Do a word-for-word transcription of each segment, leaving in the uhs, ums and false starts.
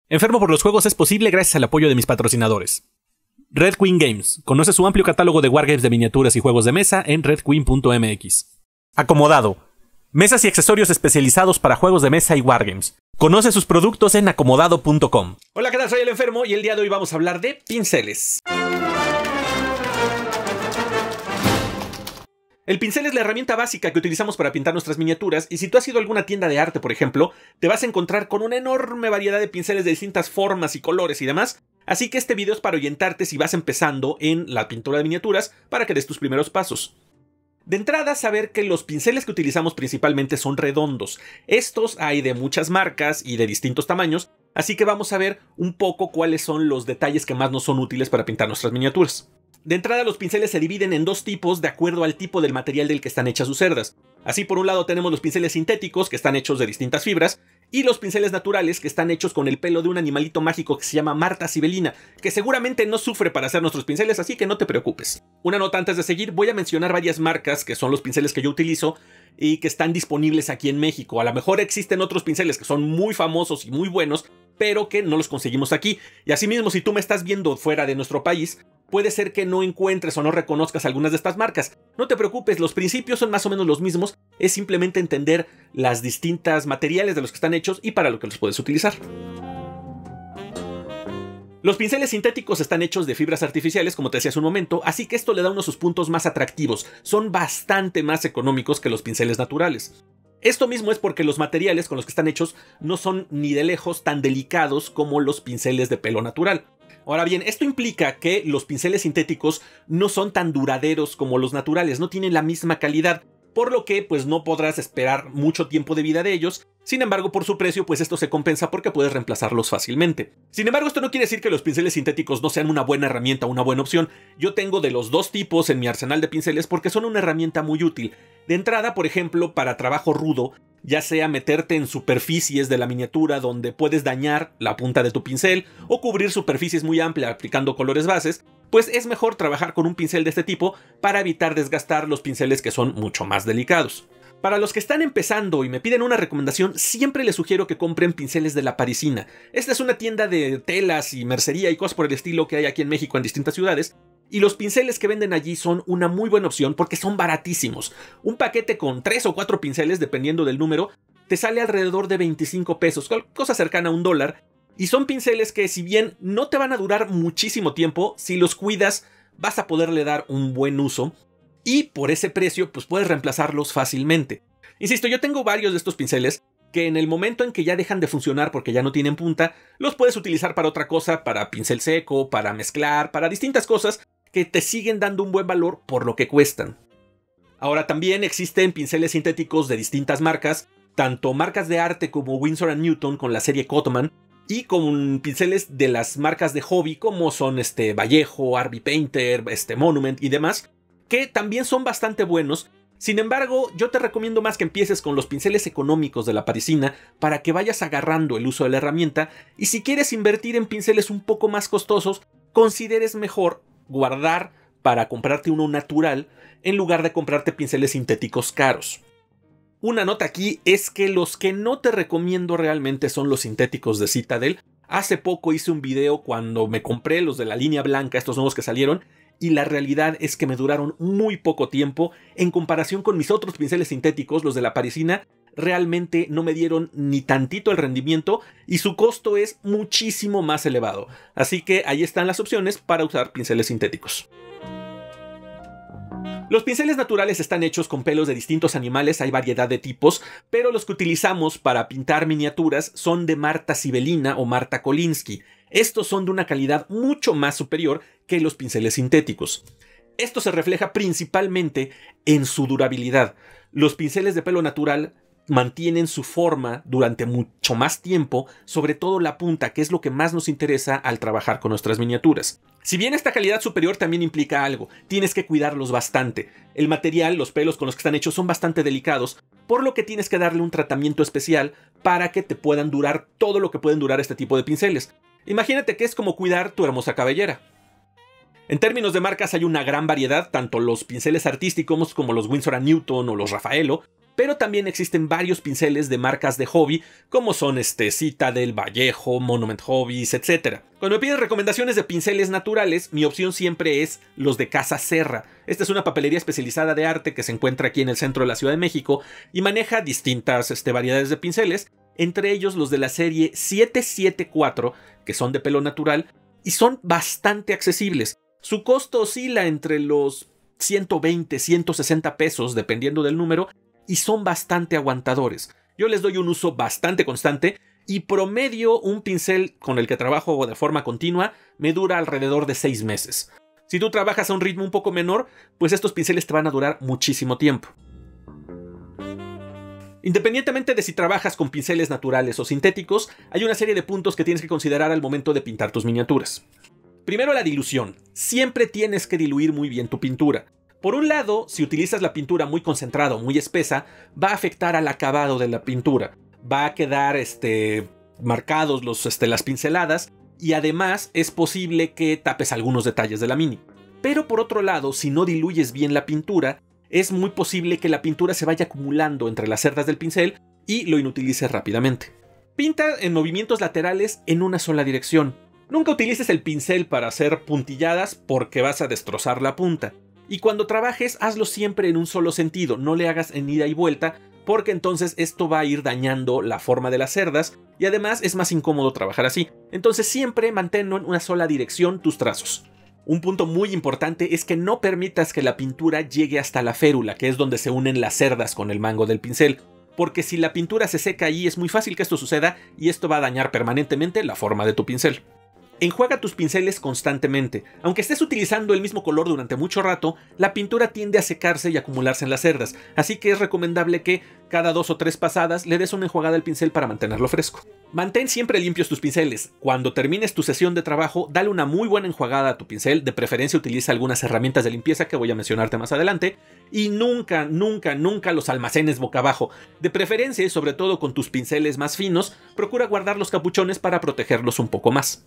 Enfermo por los juegos es posible gracias al apoyo de mis patrocinadores. Red Queen Games. Conoce su amplio catálogo de wargames de miniaturas y juegos de mesa en red queen punto m x. Acomodado. Mesas y accesorios especializados para juegos de mesa y wargames. Conoce sus productos en acomodado punto com. Hola, ¿qué tal? Soy el Enfermo y el día de hoy vamos a hablar de pinceles. El pincel es la herramienta básica que utilizamos para pintar nuestras miniaturas, y si tú has ido a alguna tienda de arte, por ejemplo, te vas a encontrar con una enorme variedad de pinceles de distintas formas y colores y demás. Así que este video es para orientarte si vas empezando en la pintura de miniaturas para que des tus primeros pasos. De entrada, saber que los pinceles que utilizamos principalmente son redondos. Estos hay de muchas marcas y de distintos tamaños, así que vamos a ver un poco cuáles son los detalles que más nos son útiles para pintar nuestras miniaturas. De entrada, los pinceles se dividen en dos tipos de acuerdo al tipo del material del que están hechas sus cerdas. Así, por un lado tenemos los pinceles sintéticos, que están hechos de distintas fibras, y los pinceles naturales, que están hechos con el pelo de un animalito mágico que se llama Marta Sibelina, que seguramente no sufre para hacer nuestros pinceles, así que no te preocupes. Una nota antes de seguir, voy a mencionar varias marcas que son los pinceles que yo utilizo y que están disponibles aquí en México. A lo mejor existen otros pinceles que son muy famosos y muy buenos, pero que no los conseguimos aquí. Y asimismo, si tú me estás viendo fuera de nuestro país, puede ser que no encuentres o no reconozcas algunas de estas marcas. No te preocupes, los principios son más o menos los mismos, es simplemente entender las distintas materiales de los que están hechos y para lo que los puedes utilizar. Los pinceles sintéticos están hechos de fibras artificiales, como te decía hace un momento, así que esto le da uno de sus puntos más atractivos. Son bastante más económicos que los pinceles naturales. Esto mismo es porque los materiales con los que están hechos no son ni de lejos tan delicados como los pinceles de pelo natural. Ahora bien, esto implica que los pinceles sintéticos no son tan duraderos como los naturales, no tienen la misma calidad, por lo que pues no podrás esperar mucho tiempo de vida de ellos. Sin embargo, por su precio, pues esto se compensa porque puedes reemplazarlos fácilmente. Sin embargo, esto no quiere decir que los pinceles sintéticos no sean una buena herramienta, una buena opción. Yo tengo de los dos tipos en mi arsenal de pinceles porque son una herramienta muy útil. De entrada, por ejemplo, para trabajo rudo, ya sea meterte en superficies de la miniatura donde puedes dañar la punta de tu pincel o cubrir superficies muy amplias aplicando colores bases, pues es mejor trabajar con un pincel de este tipo para evitar desgastar los pinceles que son mucho más delicados. Para los que están empezando y me piden una recomendación, siempre les sugiero que compren pinceles de La Parisina. Esta es una tienda de telas y mercería y cosas por el estilo que hay aquí en México en distintas ciudades, y los pinceles que venden allí son una muy buena opción porque son baratísimos. Un paquete con tres o cuatro pinceles, dependiendo del número, te sale alrededor de veinticinco pesos, cosa cercana a un dólar, y son pinceles que, si bien no te van a durar muchísimo tiempo, si los cuidas vas a poderle dar un buen uso. Y por ese precio, pues puedes reemplazarlos fácilmente. Insisto, yo tengo varios de estos pinceles que en el momento en que ya dejan de funcionar porque ya no tienen punta, los puedes utilizar para otra cosa, para pincel seco, para mezclar, para distintas cosas que te siguen dando un buen valor por lo que cuestan. Ahora, también existen pinceles sintéticos de distintas marcas, tanto marcas de arte como Winsor and Newton con la serie Cotman, y con pinceles de las marcas de hobby como son este Vallejo, R B Painter, este Monument y demás, que también son bastante buenos. Sin embargo, yo te recomiendo más que empieces con los pinceles económicos de La Parisina para que vayas agarrando el uso de la herramienta, y si quieres invertir en pinceles un poco más costosos, consideres mejor guardar para comprarte uno natural en lugar de comprarte pinceles sintéticos caros. Una nota aquí es que los que no te recomiendo realmente son los sintéticos de Citadel. Hace poco hice un video cuando me compré los de la línea blanca, estos nuevos que salieron, y la realidad es que me duraron muy poco tiempo en comparación con mis otros pinceles sintéticos. Los de La Parisina realmente no me dieron ni tantito el rendimiento y su costo es muchísimo más elevado. Así que ahí están las opciones para usar pinceles sintéticos. Los pinceles naturales están hechos con pelos de distintos animales, hay variedad de tipos, pero los que utilizamos para pintar miniaturas son de Marta Sibelina o Marta Kolinsky. Estos son de una calidad mucho más superior que los pinceles sintéticos. Esto se refleja principalmente en su durabilidad. Los pinceles de pelo natural mantienen su forma durante mucho más tiempo, sobre todo la punta, que es lo que más nos interesa al trabajar con nuestras miniaturas. Si bien esta calidad superior también implica algo, tienes que cuidarlos bastante. El material, los pelos con los que están hechos son bastante delicados, por lo que tienes que darle un tratamiento especial para que te puedan durar todo lo que pueden durar este tipo de pinceles. Imagínate que es como cuidar tu hermosa cabellera. En términos de marcas hay una gran variedad, tanto los pinceles artísticos como los Winsor and Newton o los Raffaello, pero también existen varios pinceles de marcas de hobby, como son este Citadel, Vallejo, Monument Hobbies, etcétera. Cuando me piden recomendaciones de pinceles naturales, mi opción siempre es los de Casa Serra. Esta es una papelería especializada de arte que se encuentra aquí en el centro de la Ciudad de México y maneja distintas este, variedades de pinceles, entre ellos los de la serie siete siete cuatro, que son de pelo natural, y son bastante accesibles. Su costo oscila entre los ciento veinte, ciento sesenta pesos, dependiendo del número, y son bastante aguantadores. Yo les doy un uso bastante constante y promedio un pincel con el que trabajo de forma continua me dura alrededor de seis meses. Si tú trabajas a un ritmo un poco menor, pues estos pinceles te van a durar muchísimo tiempo. Independientemente de si trabajas con pinceles naturales o sintéticos, hay una serie de puntos que tienes que considerar al momento de pintar tus miniaturas. Primero, la dilución. Siempre tienes que diluir muy bien tu pintura. Por un lado, si utilizas la pintura muy concentrada o muy espesa, va a afectar al acabado de la pintura. Va a quedar este, marcados los, este, las pinceladas y además es posible que tapes algunos detalles de la mini. Pero por otro lado, si no diluyes bien la pintura, es muy posible que la pintura se vaya acumulando entre las cerdas del pincel y lo inutilices rápidamente. Pinta en movimientos laterales en una sola dirección. Nunca utilices el pincel para hacer puntilladas porque vas a destrozar la punta. Y cuando trabajes, hazlo siempre en un solo sentido, no le hagas en ida y vuelta, porque entonces esto va a ir dañando la forma de las cerdas y además es más incómodo trabajar así. Entonces siempre mantén en una sola dirección tus trazos. Un punto muy importante es que no permitas que la pintura llegue hasta la férula, que es donde se unen las cerdas con el mango del pincel, porque si la pintura se seca ahí es muy fácil que esto suceda y esto va a dañar permanentemente la forma de tu pincel. Enjuaga tus pinceles constantemente. Aunque estés utilizando el mismo color durante mucho rato, la pintura tiende a secarse y acumularse en las cerdas, así que es recomendable que cada dos o tres pasadas le des una enjuagada al pincel para mantenerlo fresco. Mantén siempre limpios tus pinceles. Cuando termines tu sesión de trabajo, dale una muy buena enjuagada a tu pincel, de preferencia utiliza algunas herramientas de limpieza que voy a mencionarte más adelante, y nunca, nunca, nunca los almacenes boca abajo. De preferencia, y sobre todo con tus pinceles más finos, procura guardar los capuchones para protegerlos un poco más.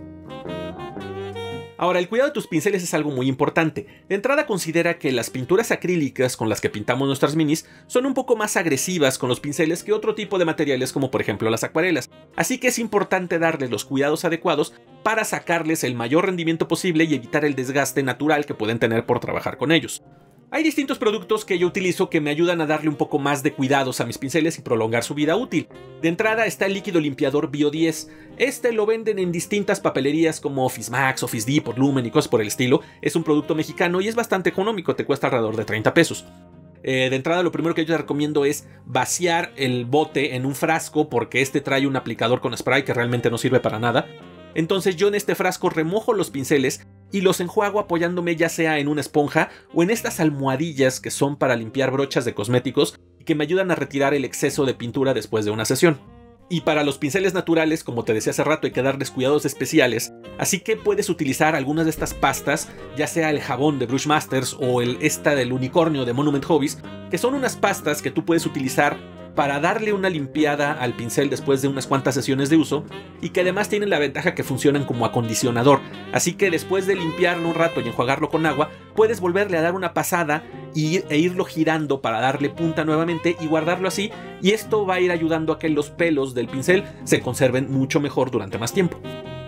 Ahora, el cuidado de tus pinceles es algo muy importante. De entrada, considera que las pinturas acrílicas con las que pintamos nuestras minis son un poco más agresivas con los pinceles que otro tipo de materiales como por ejemplo las acuarelas. Así que es importante darles los cuidados adecuados para sacarles el mayor rendimiento posible y evitar el desgaste natural que pueden tener por trabajar con ellos. Hay distintos productos que yo utilizo que me ayudan a darle un poco más de cuidados a mis pinceles y prolongar su vida útil. De entrada está el líquido limpiador Bio diez. Este lo venden en distintas papelerías como Office Max, Office Depot, Lumen y cosas por el estilo. Es un producto mexicano y es bastante económico, te cuesta alrededor de treinta pesos. Eh, de entrada lo primero que yo te recomiendo es vaciar el bote en un frasco porque este trae un aplicador con spray que realmente no sirve para nada. Entonces yo en este frasco remojo los pinceles y los enjuago apoyándome ya sea en una esponja o en estas almohadillas que son para limpiar brochas de cosméticos y que me ayudan a retirar el exceso de pintura después de una sesión. Y para los pinceles naturales, como te decía hace rato, hay que darles cuidados especiales, así que puedes utilizar algunas de estas pastas, ya sea el jabón de Brush Masters o el esta del unicornio de Monument Hobbies, que son unas pastas que tú puedes utilizar para darle una limpiada al pincel después de unas cuantas sesiones de uso y que además tienen la ventaja que funcionan como acondicionador, así que después de limpiarlo un rato y enjuagarlo con agua, puedes volverle a dar una pasada y, e irlo girando para darle punta nuevamente y guardarlo así, y esto va a ir ayudando a que los pelos del pincel se conserven mucho mejor durante más tiempo.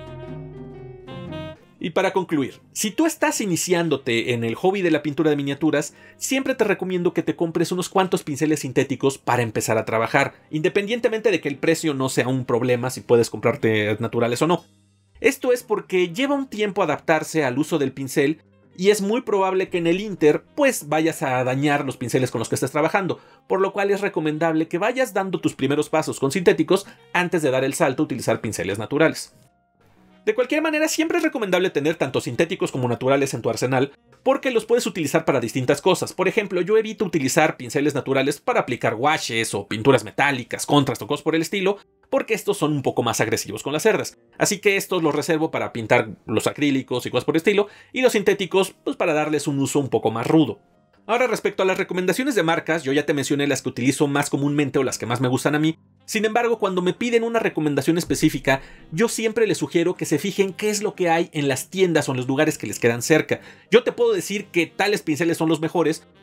Y para concluir, si tú estás iniciándote en el hobby de la pintura de miniaturas, siempre te recomiendo que te compres unos cuantos pinceles sintéticos para empezar a trabajar, independientemente de que el precio no sea un problema si puedes comprarte naturales o no. Esto es porque lleva un tiempo adaptarse al uso del pincel y es muy probable que en el inter pues vayas a dañar los pinceles con los que estés trabajando, por lo cual es recomendable que vayas dando tus primeros pasos con sintéticos antes de dar el salto a utilizar pinceles naturales. De cualquier manera, siempre es recomendable tener tanto sintéticos como naturales en tu arsenal, porque los puedes utilizar para distintas cosas. Por ejemplo, yo evito utilizar pinceles naturales para aplicar washes o pinturas metálicas, contrast o cosas por el estilo, porque estos son un poco más agresivos con las cerdas. Así que estos los reservo para pintar los acrílicos y cosas por el estilo, y los sintéticos, pues para darles un uso un poco más rudo. Ahora, respecto a las recomendaciones de marcas, yo ya te mencioné las que utilizo más comúnmente o las que más me gustan a mí. Sin embargo, cuando me piden una recomendación específica, yo siempre les sugiero que se fijen qué es lo que hay en las tiendas o en los lugares que les quedan cerca. Yo te puedo decir que tales pinceles son los mejores,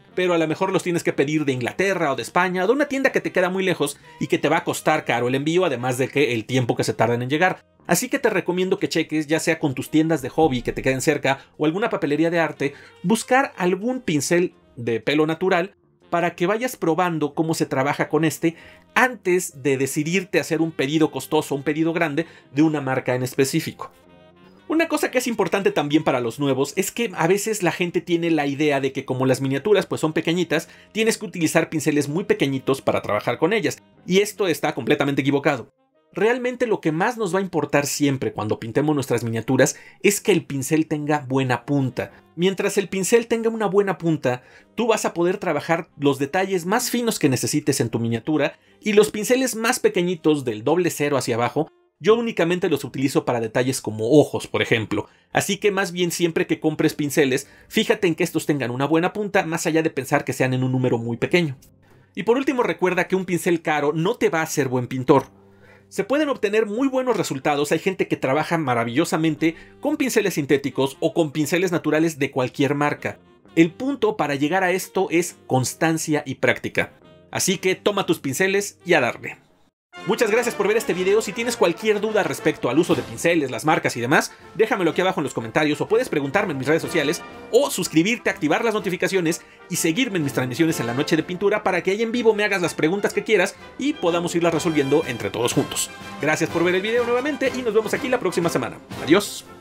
pero a lo mejor los tienes que pedir de Inglaterra o de España o de una tienda que te queda muy lejos y que te va a costar caro el envío, además de que el tiempo que se tardan en llegar. Así que te recomiendo que cheques, ya sea con tus tiendas de hobby que te queden cerca o alguna papelería de arte, buscar algún pincel de pelo natural para que vayas probando cómo se trabaja con este antes de decidirte a hacer un pedido costoso, un pedido grande de una marca en específico. Una cosa que es importante también para los nuevos es que a veces la gente tiene la idea de que como las miniaturas pues son pequeñitas, tienes que utilizar pinceles muy pequeñitos para trabajar con ellas, y esto está completamente equivocado. Realmente lo que más nos va a importar siempre cuando pintemos nuestras miniaturas es que el pincel tenga buena punta. Mientras el pincel tenga una buena punta, tú vas a poder trabajar los detalles más finos que necesites en tu miniatura, y los pinceles más pequeñitos del doble cero hacia abajo yo únicamente los utilizo para detalles como ojos, por ejemplo. Así que más bien siempre que compres pinceles, fíjate en que estos tengan una buena punta, más allá de pensar que sean en un número muy pequeño. Y por último, recuerda que un pincel caro no te va a hacer buen pintor. Se pueden obtener muy buenos resultados, hay gente que trabaja maravillosamente con pinceles sintéticos o con pinceles naturales de cualquier marca. El punto para llegar a esto es constancia y práctica. Así que toma tus pinceles y a darle. Muchas gracias por ver este video. Si tienes cualquier duda respecto al uso de pinceles, las marcas y demás, déjamelo aquí abajo en los comentarios, o puedes preguntarme en mis redes sociales, o suscribirte, activar las notificaciones y seguirme en mis transmisiones en la noche de pintura para que ahí en vivo me hagas las preguntas que quieras y podamos irlas resolviendo entre todos juntos. Gracias por ver el video nuevamente y nos vemos aquí la próxima semana. Adiós.